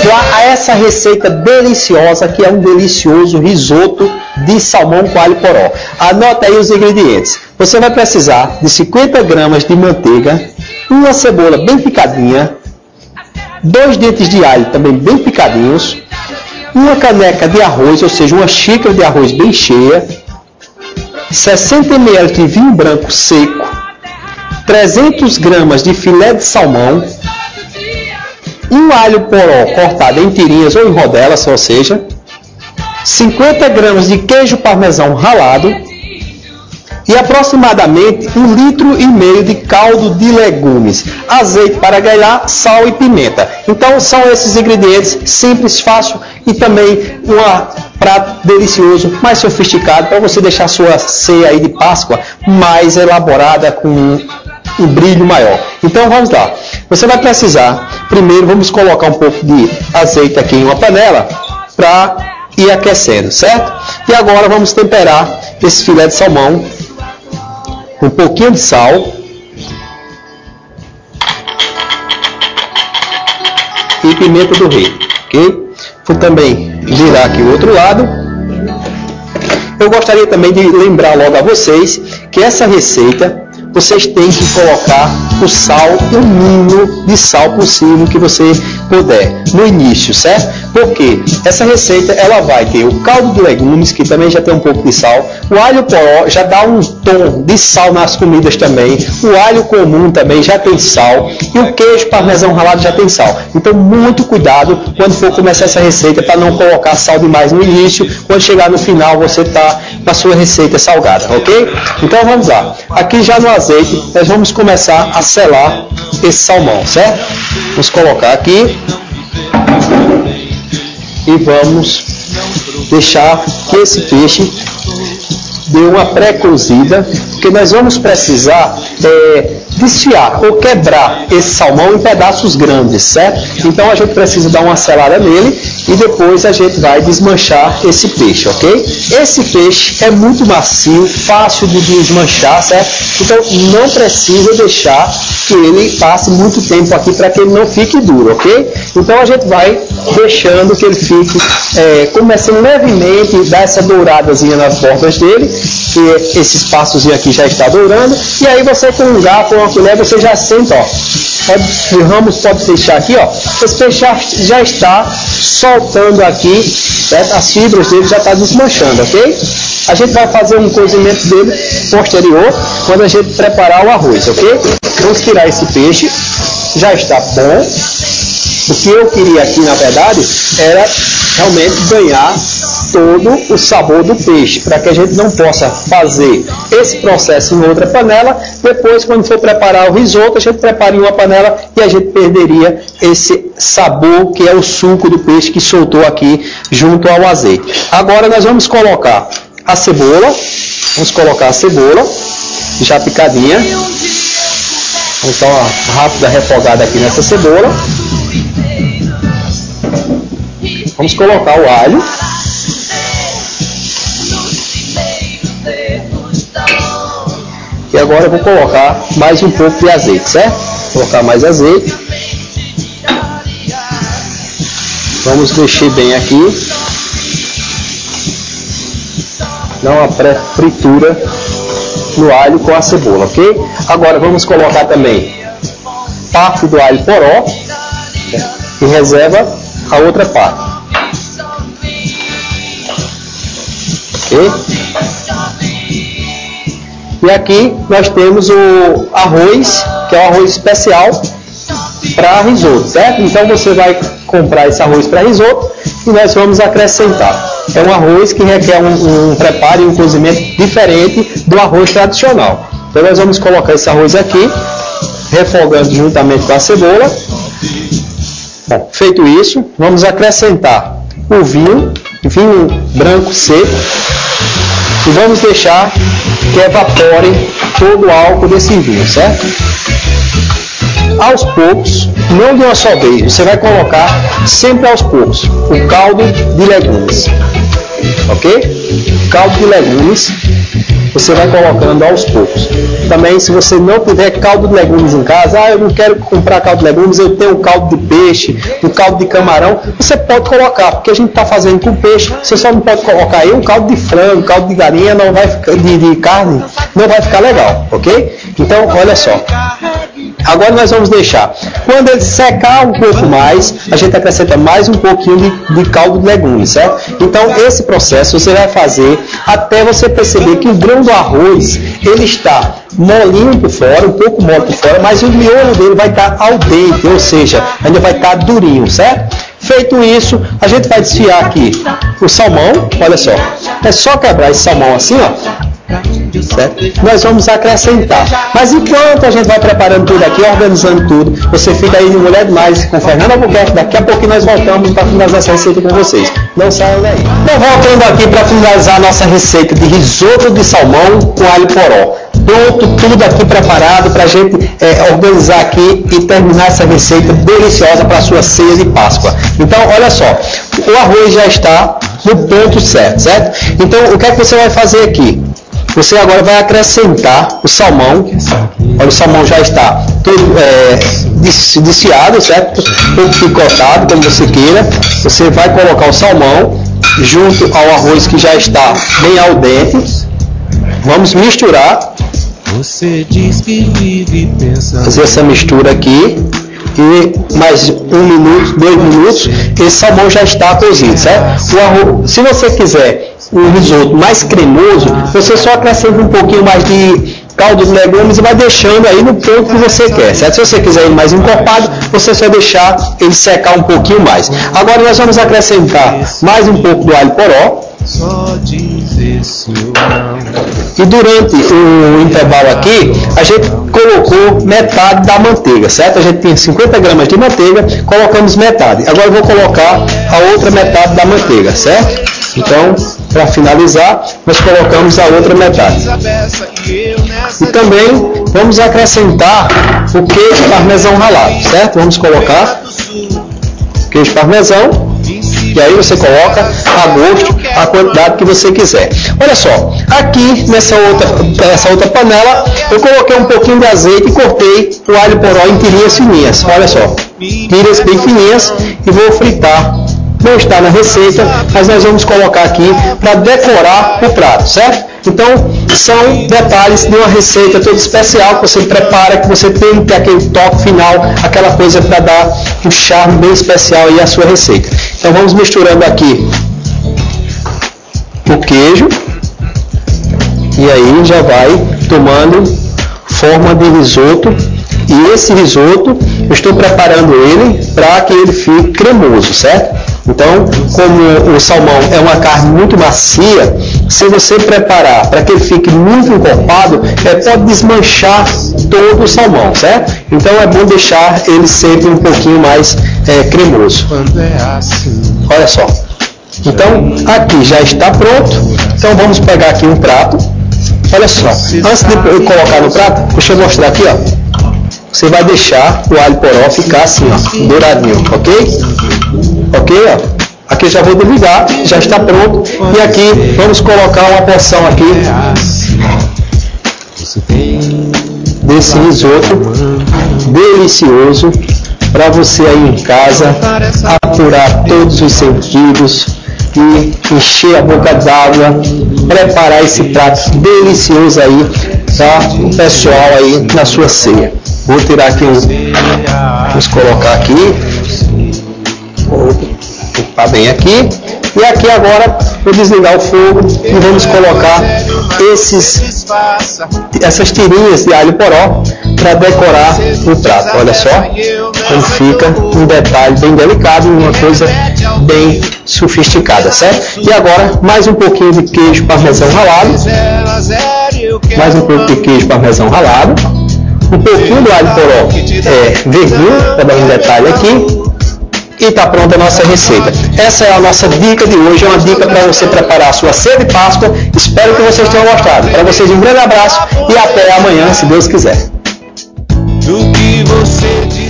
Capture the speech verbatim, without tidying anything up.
lá a essa receita deliciosa que é um delicioso risoto de salmão com alho poró. Anota aí os ingredientes. Você vai precisar de cinquenta gramas de manteiga, uma cebola bem picadinha, dois dentes de alho também bem picadinhos, uma caneca de arroz, ou seja, uma xícara de arroz bem cheia, sessenta mililitros de vinho branco seco, trezentas gramas de filé de salmão, um alho poró cortado em tirinhas ou em rodelas, ou seja, cinquenta gramas de queijo parmesão ralado e aproximadamente um litro e meio de caldo de legumes, azeite para grelhar, sal e pimenta. Então são esses ingredientes simples, fácil e também um prato delicioso, mais sofisticado para você deixar sua ceia aí de Páscoa mais elaborada, com um brilho maior. Então vamos lá. Você vai precisar, primeiro vamos colocar um pouco de azeite aqui em uma panela para ir aquecendo, certo? E agora vamos temperar esse filé de salmão com um pouquinho de sal e pimenta do reino, ok? Vou também virar aqui o outro lado. Eu gostaria também de lembrar logo a vocês que essa receita vocês têm que colocar o sal, o mínimo de sal possível que você puder no início, certo? Porque essa receita ela vai ter o caldo de legumes, que também já tem um pouco de sal, o alho poró já dá um tom de sal nas comidas também, o alho comum também já tem sal e o queijo parmesão ralado já tem sal. Então muito cuidado quando for começar essa receita para não colocar sal demais no início, quando chegar no final você está com a sua receita salgada, ok? Então vamos lá. Aqui já no azeite nós vamos começar a selar esse salmão, certo? Vamos colocar aqui e vamos deixar que esse peixe dê uma pré-cozida, porque nós vamos precisar é, desfiar ou quebrar esse salmão em pedaços grandes, certo? Então a gente precisa dar uma selada nele e depois a gente vai desmanchar esse peixe, ok? Esse peixe é muito macio, fácil de desmanchar, certo? Então não precisa deixar que ele passe muito tempo aqui para que ele não fique duro, ok? Então a gente vai deixando que ele fique é, começando levemente, dar essa douradazinha nas bordas dele, que esse espaçozinho aqui já está dourando, e aí você com um garfo ou uma colher você já senta, ó, pode, o ramos pode fechar aqui, ó, esse peixe já, já está soltando aqui, certo? As fibras dele já estão desmanchando, ok? A gente vai fazer um cozimento dele posterior quando a gente preparar o arroz, ok? Vamos tirar esse peixe, já está bom. O que eu queria aqui, na verdade, era realmente ganhar todo o sabor do peixe, para que a gente não possa fazer esse processo em outra panela. Depois, quando for preparar o risoto, a gente prepara em uma panela e a gente perderia esse sabor que é o suco do peixe que soltou aqui junto ao azeite. Agora nós vamos colocar a cebola, vamos colocar a cebola já picadinha. Vamos dar uma rápida refogada aqui nessa cebola. Vamos colocar o alho. E agora eu vou colocar mais um pouco de azeite, certo? Vou colocar mais azeite. Vamos mexer bem aqui. Dar uma pré-fritura no alho com a cebola, ok? Agora vamos colocar também parte do alho poró, né? E reserva a outra parte. Ok? E aqui nós temos o arroz, que é um arroz especial para risoto, certo? Então você vai comprar esse arroz para risoto e nós vamos acrescentar. É um arroz que requer um, um preparo e um cozimento diferente do arroz tradicional. Então nós vamos colocar esse arroz aqui, refogando juntamente com a cebola. Bom, feito isso, vamos acrescentar o vinho, vinho branco seco, e vamos deixar que evapore todo o álcool desse vinho, certo? Aos poucos, não de uma só vez, você vai colocar sempre aos poucos o caldo de legumes, ok? Caldo de legumes você vai colocando aos poucos. Também, se você não tiver caldo de legumes em casa, ah, eu não quero comprar caldo de legumes, eu tenho um caldo de peixe, um caldo de camarão, você pode colocar, porque a gente está fazendo com peixe, você só não pode colocar aí um caldo de frango, caldo de galinha, não vai ficar, de, de carne, não vai ficar legal, ok? Então, olha só. Agora nós vamos deixar, quando ele secar um pouco mais, a gente acrescenta mais um pouquinho de, de caldo de legumes, certo? Então esse processo você vai fazer até você perceber que o grão do arroz, ele está molinho por fora, um pouco mole por fora, mas o miolo dele vai estar al dente, ou seja, ainda vai estar durinho, certo? Feito isso, a gente vai desfiar aqui o salmão, olha só, é só quebrar esse salmão assim, ó. Certo? Nós vamos acrescentar. Mas enquanto a gente vai preparando tudo aqui, organizando tudo, você fica aí no Mulher Demais com Fernando Albuquerque. Daqui a pouquinho nós voltamos para finalizar essa receita com vocês. Não saiam daí. Então, voltando aqui para finalizar a nossa receita de risoto de salmão com alho poró. Pronto, tudo aqui preparado para a gente é, organizar aqui e terminar essa receita deliciosa para a sua ceia de Páscoa. Então, olha só, o arroz já está no ponto certo, certo? Então, o que é que você vai fazer aqui? Você agora vai acrescentar o salmão. Olha, o salmão já está todo é, desfiado, certo? Todo picotado, como você queira. Você vai colocar o salmão junto ao arroz que já está bem al dente. Vamos misturar. Você diz que vive pensando. Fazer essa mistura aqui. E mais um minuto, dois minutos, esse salmão já está cozido, certo? O arroz, se você quiser um risoto mais cremoso, você só acrescenta um pouquinho mais de caldo de legumes e vai deixando aí no ponto que você quer, certo? Se você quiser ele mais encorpado, você só deixar ele secar um pouquinho mais. Agora nós vamos acrescentar mais um pouco do alho poró. E durante o intervalo aqui, a gente colocou metade da manteiga, certo? A gente tinha cinquenta gramas de manteiga, colocamos metade. Agora eu vou colocar a outra metade da manteiga, certo? Então, para finalizar, nós colocamos a outra metade. E também vamos acrescentar o queijo parmesão ralado, certo? Vamos colocar queijo parmesão. E aí você coloca a gosto a quantidade que você quiser. Olha só, aqui nessa outra, nessa outra panela, eu coloquei um pouquinho de azeite e cortei o alho poró em tirinhas fininhas. Olha só, tiras bem fininhas e vou fritar. Não está na receita, mas nós vamos colocar aqui para decorar o prato, certo? Então, são detalhes de uma receita toda especial que você prepara, que você tem que ter aquele toque final, aquela coisa para dar um charme bem especial aí à sua receita. Então, vamos misturando aqui o queijo e aí já vai tomando forma de risoto. E esse risoto, eu estou preparando ele para que ele fique cremoso, certo? Então, como o salmão é uma carne muito macia, se você preparar para que ele fique muito encorpado, é, pode desmanchar todo o salmão, certo? Então é bom deixar ele sempre um pouquinho mais é, cremoso. Olha só. Então, aqui já está pronto. Então vamos pegar aqui um prato. Olha só. Antes de eu colocar no prato, deixa eu mostrar aqui, ó. Você vai deixar o alho poró ficar assim, ó, douradinho, ok? Ok, ó. Aqui já vou desligar, já está pronto. E aqui vamos colocar uma porção aqui desse risoto delicioso para você aí em casa apurar todos os sentidos e encher a boca d'água, preparar esse prato delicioso aí para o pessoal aí na sua ceia. Vou tirar aqui um, vamos colocar aqui, vou ocupar bem aqui, e aqui agora vou desligar o fogo e vamos colocar esses, essas tirinhas de alho poró para decorar o prato. Olha só como fica, um detalhe bem delicado e uma coisa bem sofisticada, certo? E agora mais um pouquinho de queijo parmesão ralado, mais um pouco de queijo parmesão ralado, um pouquinho do alho poró é, verdinho, para dar um detalhe aqui, e está pronta a nossa receita. Essa é a nossa dica de hoje, é uma dica para você preparar a sua ceia de Páscoa. Espero que vocês tenham gostado. Para vocês um grande abraço e até amanhã, se Deus quiser. Do que você diz.